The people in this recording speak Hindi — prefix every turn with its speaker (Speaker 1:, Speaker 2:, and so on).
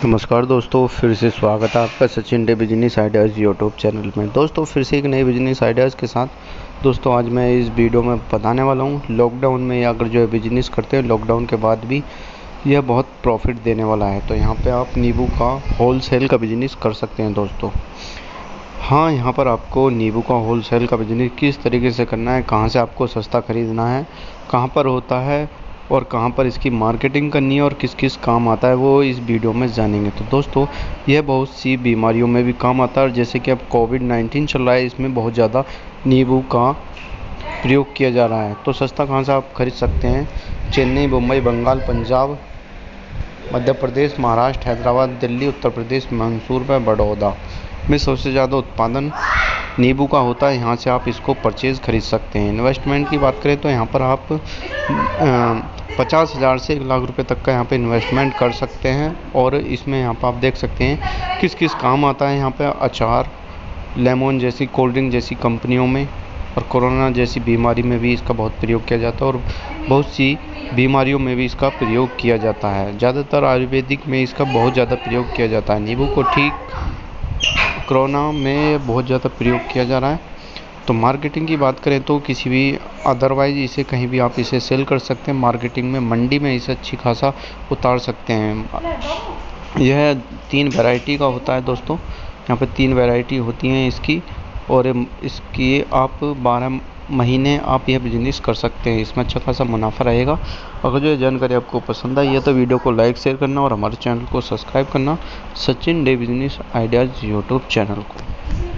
Speaker 1: नमस्कार दोस्तों, फिर से स्वागत है आपका Sachin De business ideas YouTube channel में। दोस्तों फिर से एक नई बिजनेस आइडियाज़ के साथ दोस्तों आज मैं इस वीडियो में बताने वाला हूँ लॉकडाउन में अगर जो है बिजनेस करते हैं लॉकडाउन के बाद भी यह बहुत प्रॉफिट देने वाला है। तो यहाँ पे आप नींबू का होलसेल का बिजनेस कर सकते हैं दोस्तों। हाँ, यहाँ पर आपको नींबू का होलसेल का बिजनेस किस तरीके से करना है, कहाँ से आपको सस्ता खरीदना है, कहाँ पर होता है और कहाँ पर इसकी मार्केटिंग करनी है और किस किस काम आता है, वो इस वीडियो में जानेंगे। तो दोस्तों यह बहुत सी बीमारियों में भी काम आता है और जैसे कि अब कोविड-19 चल रहा है, इसमें बहुत ज़्यादा नींबू का प्रयोग किया जा रहा है। तो सस्ता कहाँ से आप खरीद सकते हैं? चेन्नई, मुंबई, बंगाल, पंजाब, मध्य प्रदेश, महाराष्ट्र, हैदराबाद, दिल्ली, उत्तर प्रदेश, मैसूर व बड़ौदा में सबसे ज़्यादा उत्पादन नींबू का होता है। यहाँ से आप इसको परचेज़ खरीद सकते हैं। इन्वेस्टमेंट की बात करें तो यहाँ पर आप 50,000 से 1 लाख रुपए तक का यहाँ पे इन्वेस्टमेंट कर सकते हैं। और इसमें यहाँ पर आप देख सकते हैं किस किस काम आता है। यहाँ पे अचार, लेमन जैसी कोल्ड ड्रिंक जैसी कंपनियों में और कोरोना जैसी बीमारी में भी इसका बहुत प्रयोग किया जाता है और बहुत सी बीमारियों में भी इसका प्रयोग किया जाता है। ज़्यादातर आयुर्वेदिक में इसका बहुत ज़्यादा प्रयोग किया जाता है। नींबू को ठीक कोरोना में बहुत ज़्यादा प्रयोग किया जा रहा है। तो मार्केटिंग की बात करें तो किसी भी अदरवाइज इसे कहीं भी आप इसे सेल कर सकते हैं। मार्केटिंग में मंडी में इसे अच्छी खासा उतार सकते हैं। यह 3 वैरायटी का होता है दोस्तों। यहाँ पे 3 वैरायटी होती हैं इसकी और इसकी आप 12 महीने आप यह बिजनेस कर सकते हैं। इसमें अच्छा खासा मुनाफा रहेगा। अगर जो जानकारी आपको पसंद आई है तो वीडियो को लाइक शेयर करना और हमारे चैनल को सब्सक्राइब करना, Sachin De business ideas YouTube channel को।